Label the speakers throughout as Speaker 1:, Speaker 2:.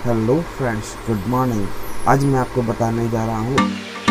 Speaker 1: Hello friends, good morning. आज मैं आपको बताने जा रहा हूँ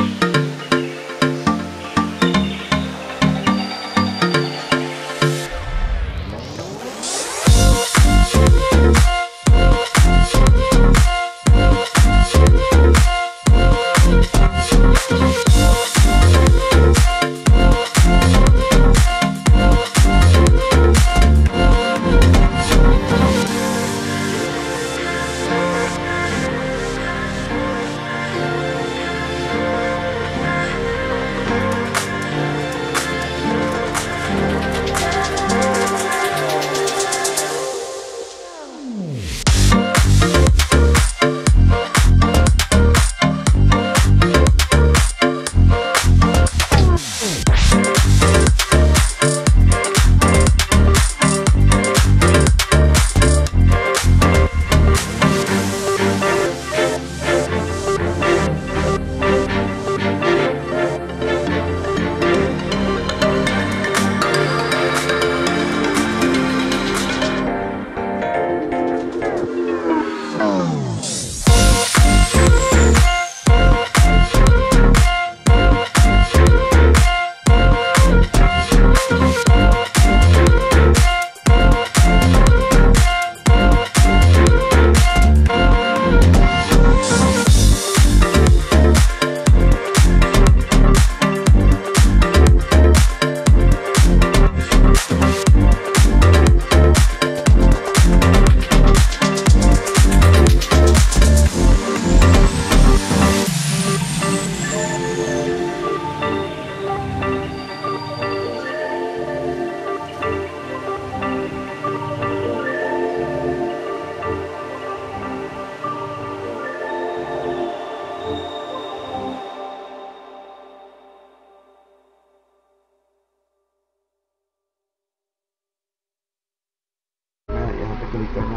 Speaker 1: क्लिक करना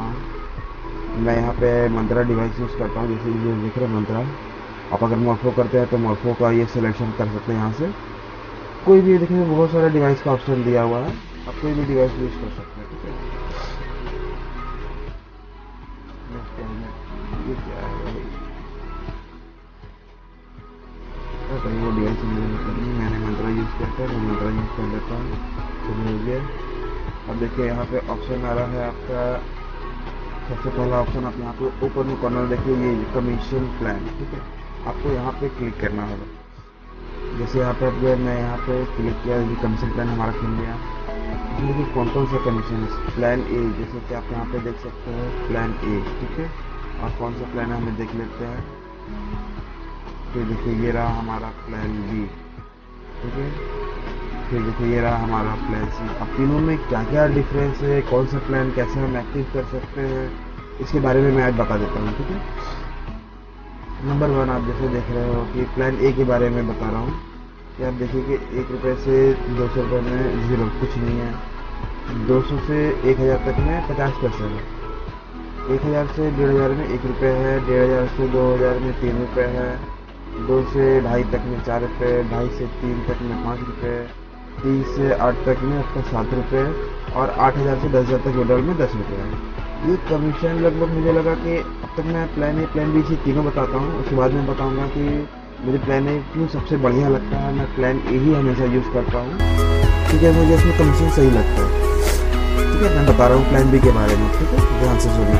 Speaker 1: है। मैं यहाँ पे मंत्रा डिवाइस यूज़ करता हूँ, जैसे ये दिख रहा है मंत्रा। आप अगर मॉर्फो करते हैं तो मॉर्फो का ये सिलेक्शन कर सकते हैं। यहाँ से कोई भी देखिए बहुत सारा डिवाइस का ऑप्शन दिया हुआ है, आप कोई भी डिवाइस यूज़ कर सकते हैं। ठीक है, ये क्या है वो डिवाइस मैंने मंत्रा यूज़ करता है, मैं मंत्रा यूज़ कर लेता हूँ। चलिए अब देखिए यहाँ पे ऑप्शन आ रहा है आपका। सबसे पहला ऑप्शन आप यहाँ पे ऊपर में कॉर्नर देखिए, ये कमीशन प्लान। ठीक है, आपको यहाँ पे क्लिक करना होगा। जैसे यहाँ पे मैं यहाँ पे क्लिक किया, ये कमीशन प्लान हमारा खुल गया। देखिए कौन कौन सा कमीशन है। प्लान ए, जैसे कि आप यहाँ पे देख सकते हैं प्लान ए। ठीक है, और कौन सा प्लान है हमें देख लेते हैं। फिर देखिए ये रहा हमारा प्लान बी। ठीक है, फिर देखिए ये रहा हमारा प्लान सी। अब तीनों में क्या क्या डिफरेंस है, कौन सा प्लान कैसे हम एक्टिव कर सकते हैं, इसके बारे में मैं आज बता देता हूँ। ठीक है, नंबर 1 आप जैसे देख रहे हो कि प्लान ए के बारे में बता रहा हूँ कि आप देखिए कि 1 रुपये से 200 रुपये में ज़ीरो कुछ नहीं है। 200 से 1000 तक में 50% है। 1000 से 1500 में 1 रुपये है। 1500 से 2000 में 3 रुपये है। 2 से 2.5 तक में 4 रुपये। 2.5 से 3 तक में 5 रुपये। 30 से 8 तक में आपका 7 रुपये। और 8000 से 10,000 तक विड्रॉल में 10 रुपये है। ये कमीशन लगभग मुझे लगा कि अब तक मैं प्लान ए प्लान बी से तीनों बताता हूँ, उसके बाद मैं बताऊँगा कि मुझे प्लान ए क्यों सबसे बढ़िया लगता है। मैं प्लान ए ही हमेशा यूज़ करता हूँ। ठीक है, मुझे इसमें कमीशन सही लगता है। ठीक है, मैं बता रहा हूँ प्लान बी के बारे में। ठीक है, ध्यान से सुनिए।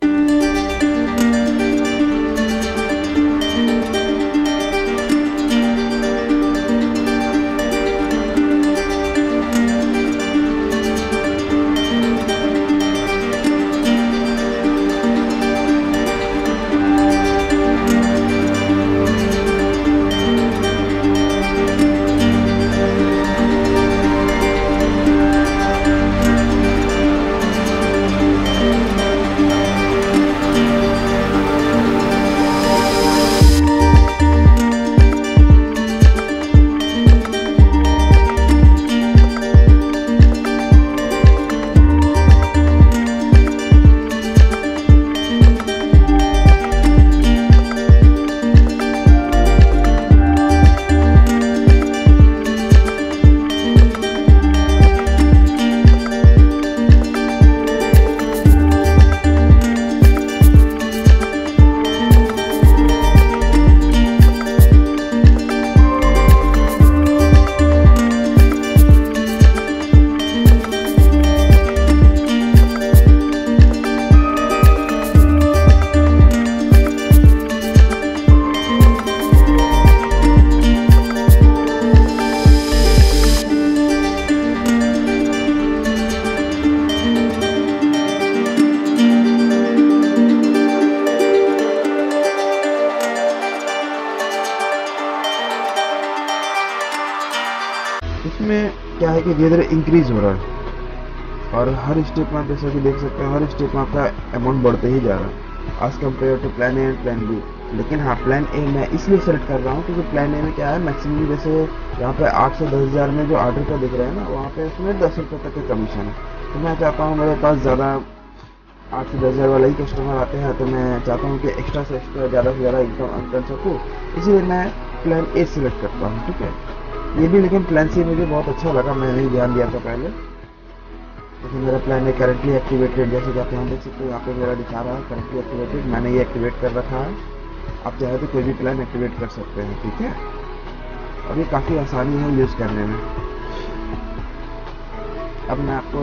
Speaker 1: ठीक है, धीरे धीरे इंक्रीज हो रहा है। और हर स्टेप में जैसा कि देख सकते हैं, हर स्टेप में आपका अमाउंट बढ़ते ही जा रहा है as compared to plan A and plan B. लेकिन हाँ, प्लान ए मैं इसलिए सेलेक्ट कर रहा हूँ क्योंकि प्लान ए में क्या है, मैक्सिमम जैसे यहाँ पे 8 से 10,000 में जो ऑर्डर का दिख रहा है ना, वहाँ पे उसमें 10 रुपये तक का कमीशन है। तो मैं चाहता हूँ मेरे पास ज़्यादा 8 से 10,000 वाला ही कस्टमर आते हैं, तो मैं चाहता हूँ कि एक्स्ट्रा से एक्स्ट्रा ज़्यादा से ज़्यादा इनकम अर्न कर सकूँ, इसीलिए मैं प्लान ए सिलेक्ट करता हूँ। ठीक है, ये भी लेकिन प्लान सी मुझे बहुत अच्छा लगा, मैंने ही ध्यान दिया था पहले। लेकिन मेरा प्लान है करंटली एक्टिवेटेड, जैसे कि आप यहाँ देख सकते हो, यहाँ पे मेरा दिखा रहा है करंटली एक्टिवेटेड, मैंने ये एक्टिवेट कर रखा है। आप चाहे तो कोई भी प्लान एक्टिवेट कर सकते हैं। ठीक है, और ये काफ़ी आसानी है यूज़ करने में। अब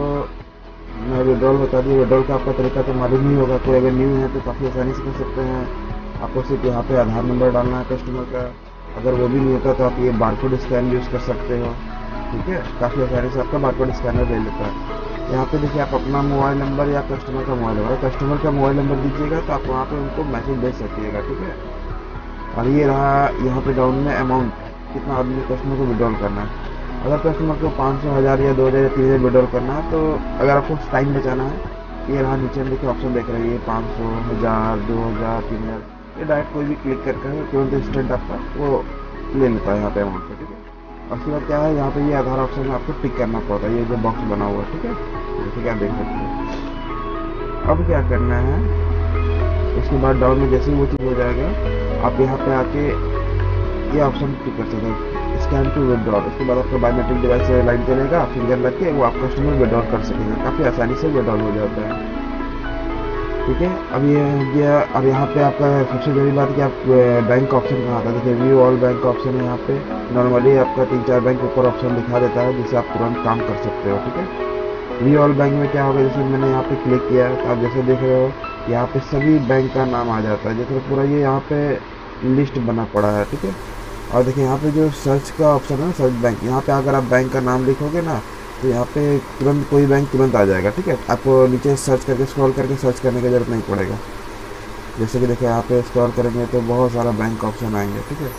Speaker 1: मैं विड्रॉल बता दूँ। विड्रॉल का आपका तरीका तो मालूम नहीं होगा, कोई अगर न्यू है तो काफ़ी आसानी से कर सकते हैं। आपको सिर्फ यहाँ पे आधार नंबर डालना है कस्टमर का, अगर वो भी नहीं होता तो आप ये बारकोड स्कैन यूज़ कर सकते हो। ठीक है, काफ़ी आसानी से आपका बारकोड स्कैनर ले लेता है। यहाँ पे देखिए, आप अपना मोबाइल नंबर या कस्टमर का मोबाइल नंबर, कस्टमर का मोबाइल नंबर दीजिएगा तो आप वहाँ पे उनको मैसेज भेज सकिएगा। ठीक है, और ये रहा यहाँ पे डाउन में अमाउंट, कितना आदमी कस्टमर को विड्रॉल करना है। अगर कस्टमर को 500, 1000 या 2000 या 3000 विड्रॉल करना है, तो अगर आपको टाइम बचाना है, ये रहा नीचे में देखिए ऑप्शन देख रहे हैं, 500, 1000, 2000, 3000, ये डायरेक्ट कोई भी क्लिक करके तुरंत इंस्टेंट आपका वो ले लेता है यहाँ पे अमाउंट पे। ठीक है, और उसके बाद क्या है, यहाँ पे ये आधार ऑप्शन में आपको टिक करना पड़ता है, ये जो बॉक्स बना हुआ है। ठीक है, जैसे कि आप देख सकते हैं। अब क्या करना है, उसके बाद डाउन में जैसे ही वो चीज़ हो जाएगा, आप यहाँ पे आके ये ऑप्शन क्लिक कर सकते हैं, स्कैन टू विड्रॉल। उसके बाद आपका बायोमेट्रिक डिवाइस से लाइन चलेगा, फिंगर लग के वो आप कस्टमर विड्रॉल कर सकेंगे, काफ़ी आसानी से विड्रॉल हो जाता है। ठीक है, अब ये हो गया। और यहाँ पे आपका सबसे बड़ी बात कि आप बैंक ऑप्शन कहाँ आता है, देखिए व्यू ऑल बैंक ऑप्शन है। यहाँ पे नॉर्मली आपका 3-4 बैंक ऊपर ऑप्शन दिखा देता है, जिससे आप तुरंत काम कर सकते हो। ठीक है, व्यू ऑल बैंक में क्या होगा, जैसे मैंने यहाँ पे क्लिक किया तो आप जैसे देख रहे हो, यहाँ पे सभी बैंक का नाम आ जाता है, जैसे पूरा ये यहाँ पे लिस्ट बना पड़ा है। ठीक है, और देखिए यहाँ पे जो सर्च का ऑप्शन है ना, सर्च बैंक, यहाँ पे अगर आप बैंक का नाम लिखोगे ना, तो यहाँ पे तुरंत कोई बैंक तुरंत आ जाएगा। ठीक है, आपको नीचे सर्च करके स्क्रॉल करके सर्च करने की ज़रूरत नहीं पड़ेगा। जैसे कि देखिए यहाँ पे स्क्रॉल करेंगे तो बहुत सारा बैंक ऑप्शन आएंगे। ठीक है,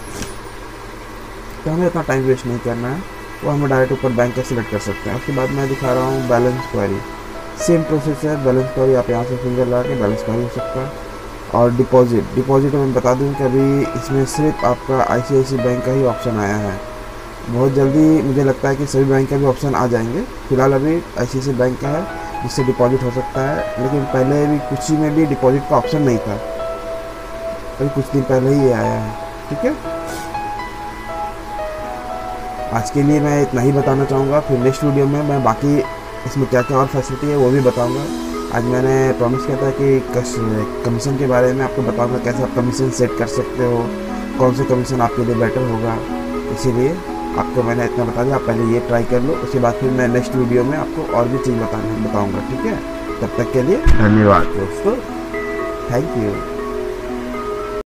Speaker 1: तो हमें इतना टाइम वेस्ट नहीं करना है, वो हमें डायरेक्ट ऊपर बैंक का सिलेक्ट कर सकते हैं। उसके बाद मैं दिखा रहा हूँ बैलेंस क्वेरी, सेम प्रोसेस है। बैलेंस क्वेरी आप यहाँ से फिंगर लगा के बैलेंस क्वेरी हो सकता है। और डिपॉजिट मैं बता दूं कि अभी इसमें सिर्फ आपका ICICI बैंक का ही ऑप्शन आया है। बहुत जल्दी मुझे लगता है कि सभी बैंक का भी ऑप्शन आ जाएंगे। फिलहाल अभी ICICI बैंक का है जिससे डिपॉजिट हो सकता है, लेकिन पहले भी कुछ ही में भी डिपॉजिट का ऑप्शन नहीं था, अभी कुछ दिन पहले ही आया है। ठीक है, आज के लिए मैं इतना ही बताना चाहूँगा, फिर नेक्स्ट वीडियो में मैं बाकी इसमें क्या क्या और फैसिलिटी है वो भी बताऊँगा। आज मैंने प्रॉमिस किया था कि कमीशन के बारे में आपको बताऊंगा, कैसे आप कमीशन सेट कर सकते हो, कौन सा कमीशन आपके लिए बेटर होगा। इसीलिए आपको मैंने इतना बता दिया, आप पहले ये ट्राई कर लो, उसके बाद फिर मैं नेक्स्ट वीडियो में आपको और भी चीज़ बताऊंगा। ठीक है, तब तक के लिए धन्यवाद दोस्तों, थैंक यू।